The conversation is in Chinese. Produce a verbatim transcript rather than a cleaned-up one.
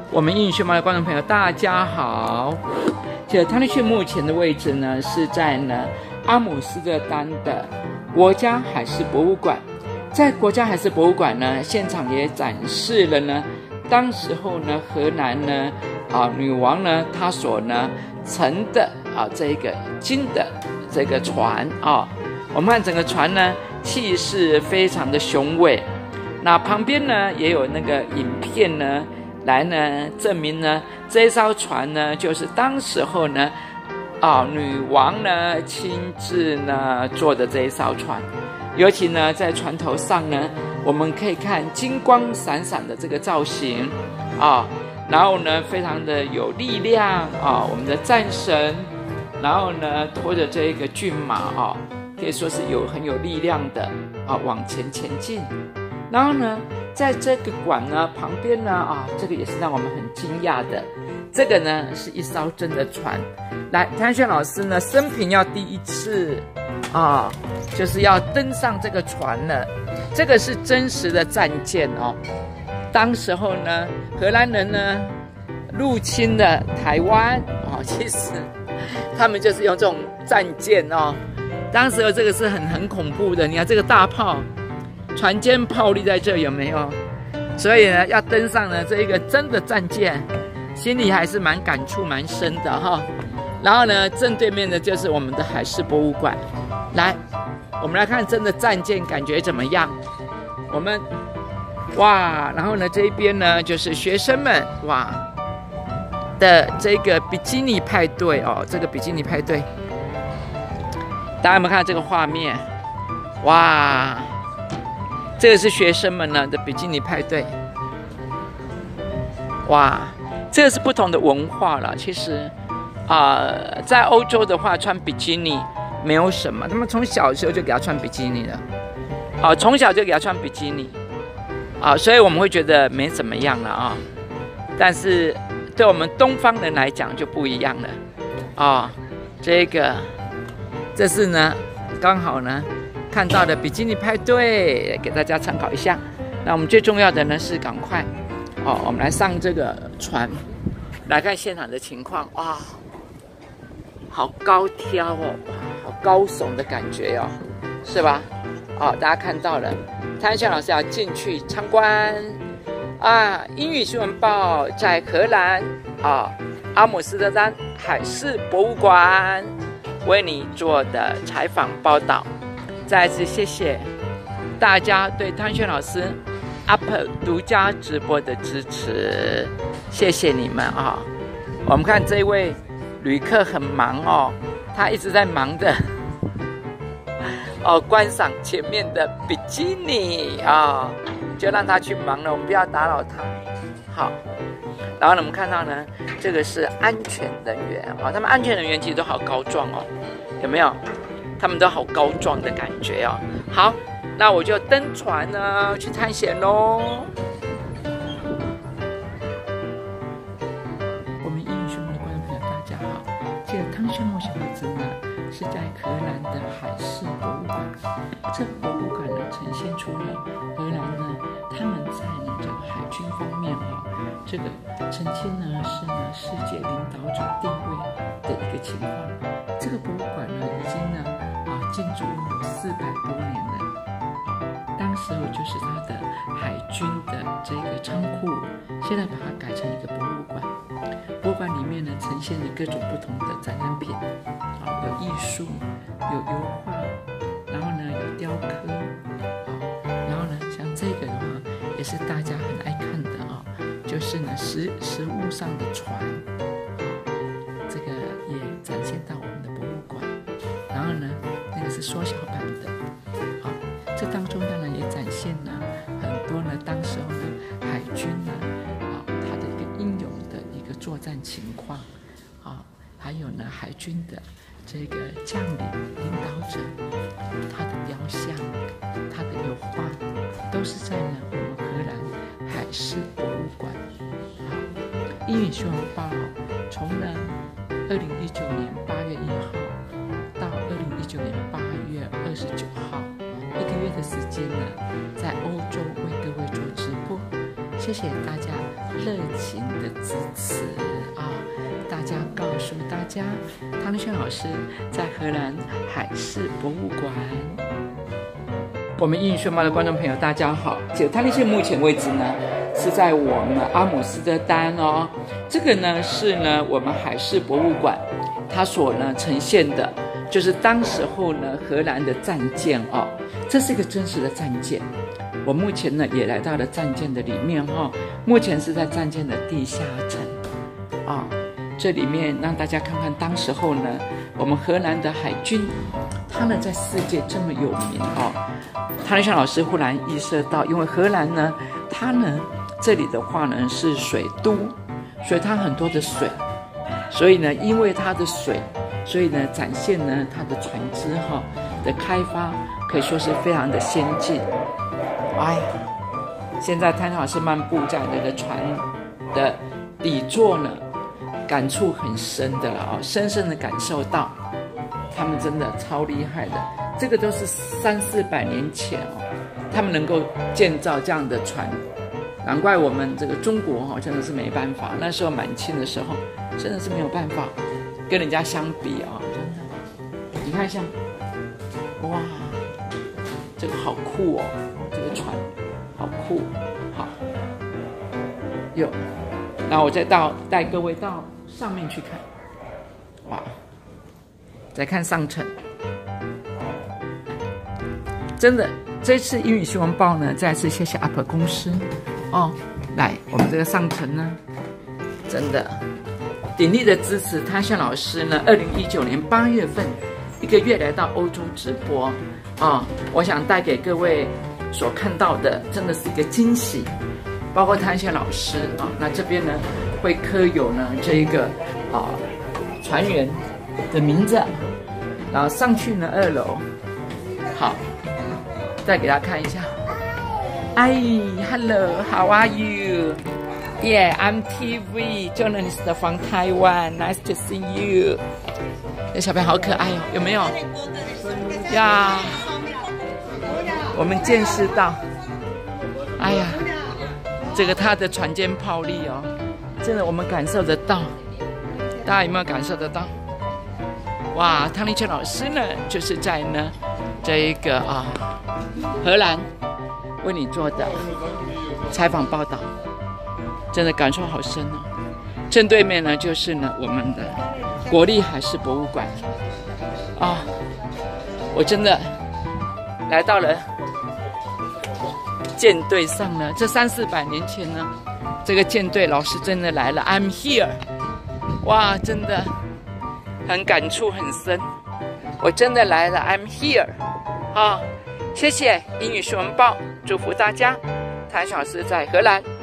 我们英语学猫的观众朋友，大家好。这汤利逊目前的位置呢，是在呢阿姆斯特丹的国家海事博物馆。在国家海事博物馆呢，现场也展示了呢，当时候呢，荷兰呢啊女王呢她所呢乘的啊这个金的这个船啊，我们看整个船呢气势非常的雄伟。那旁边呢也有那个影片呢。来呢，证明呢，这一艘船呢，就是当时候呢，啊，女王呢亲自呢坐的这一艘船，尤其呢，在船头上呢，我们可以看金光闪闪的这个造型啊，然后呢，非常的有力量啊，我们的战神，然后呢，拖着这一个骏马啊，可以说是有很有力量的啊，往前前进。然后呢，在这个馆呢旁边呢啊，这个也是让我们很惊讶的。这个呢是一艘真的船。来，汤轩老师呢生平要第一次啊，就是要登上这个船了。这个是真实的战舰哦。当时候呢，荷兰人呢入侵了台湾哦，其实他们就是用这种战舰哦。当时候这个是很很恐怖的，你看这个大炮。船坚炮利在这有没有？所以呢，要登上呢这一个真的战舰，心里还是蛮感触蛮深的哈。然后呢，正对面的就是我们的海事博物馆。来，我们来看真的战舰感觉怎么样？我们哇，然后呢这一边呢就是学生们哇的这个比基尼派对哦，这个比基尼派对，大家有没有看到这个画面？哇！这个是学生们呢的比基尼派对，哇，这个是不同的文化了。其实，啊、呃，在欧洲的话，穿比基尼没有什么，他们从小的时候就给他穿比基尼了，啊、呃，从小就给他穿比基尼，啊、呃，所以我们会觉得没怎么样了啊。但是对我们东方人来讲就不一样了，啊、哦，这个，这是呢，刚好呢。看到的比基尼派对，给大家参考一下。那我们最重要的呢是赶快哦，我们来上这个船，来看现场的情况。哇，好高挑哦，哇，好高耸的感觉哦，是吧？哦，大家看到了，汤轩老师要进去参观啊。英语新闻报在荷兰啊阿姆斯特丹海事博物馆为你做的采访报道。再次谢谢大家对汤轩老师 Up 独家直播的支持，谢谢你们啊、哦！我们看这位旅客很忙哦，他一直在忙的哦，观赏前面的比基尼啊、哦，就让他去忙了，我们不要打扰他。好，然后呢，我们看到呢，这个是安全人员啊、哦，他们安全人员其实都好高壮哦，有没有？他们都好高壮的感觉哦。好，那我就登船呢去探险喽。我们英语学梦的观众朋友，大家好。这个汤轩梦小盒子呢是在荷兰的海事博物馆。这博物馆呢呈现出了荷兰呢他们在呢这个海军方面哈、哦，这个曾经呢是呢世界领导者地位的一个情况。这个博物馆呢已经呢。建筑物有四百多年了，当时候就是它的海军的这个仓库，现在把它改成一个博物馆。博物馆里面呢，呈现了各种不同的展览品，啊，有艺术，有油画，然后呢有雕刻，啊，然后呢像这个的话，也是大家很爱看的啊，就是呢实实物上的船，啊，这个也展现到我们的博物馆，然后呢。那个是缩小版的，好，这当中当然也展现了很多呢，当时候呢海军呢，啊，它的一个英勇的一个作战情况，啊，还有呢海军的这个将领、领导者，他的雕像、他的油画，都是在呢我们荷兰海事博物馆。好，英语新闻报从呢二零一九年八月一号。到二零一九年八月二十九号，一个月的时间呢，在欧洲为各位做直播。谢谢谢大家热情的支持啊！大家告诉大家，汤丽轩老师在荷兰海事博物馆。我们英语学猫的观众朋友，大家好。这个汤丽轩目前为止呢，是在我们阿姆斯特丹哦。这个呢是呢我们海事博物馆，它所呢呈现的，就是当时候呢荷兰的战舰哦。这是一个真实的战舰。我目前呢也来到了战舰的里面哈、哦，目前是在战舰的地下层啊、哦。这里面让大家看看当时候呢，我们荷兰的海军，它呢在世界这么有名哦。汤丽轩老师忽然意识到，因为荷兰呢，它呢这里的话呢是水都，所以它很多的水，所以呢因为它的水，所以呢展现呢它的船只哈、哦、的开发可以说是非常的先进。哎呀，现在汤老师漫步在那个船的底座呢，感触很深的了哦，深深的感受到他们真的超厉害的。这个都是三四百年前哦，他们能够建造这样的船，难怪我们这个中国哈、哦、真的是没办法。那时候满清的时候真的是没有办法跟人家相比啊、哦，真的。你看一下，哇，这个好酷哦，这个船好酷，好。有，那我再到带各位到上面去看，哇，再看上层。真的，这次英语新闻报呢，再次谢谢 Apple 公司哦。来，我们这个上层呢，真的鼎力的支持。汤轩老师呢，二零一九年八月份一个月来到欧洲直播啊、哦，我想带给各位所看到的，真的是一个惊喜。包括汤轩老师啊、哦，那这边呢会刻有呢这一个啊、哦、船员的名字，然后上去呢二楼，好。再给大家看一下，哎 ，Hello, how are you? Yeah, I'm T V journalist from Taiwan. Nice to see you. 这小朋友好可爱哦，有没有？呀，我们见识到，哎呀，这个他的船坚炮利哦，真的我们感受得到，大家有没有感受得到？哇，汤丽轩老师呢，就是在呢这一个啊。荷兰为你做的采访报道，真的感受好深哦。正对面呢，就是呢我们的国立海事博物馆啊、哦，我真的来到了舰队上呢。这三四百年前呢，这个舰队老师真的来了 ，I'm here， 哇，真的很感触很深。我真的来了 ，I'm here， 啊、哦。谢谢英语新闻报，祝福大家。谭老师在荷兰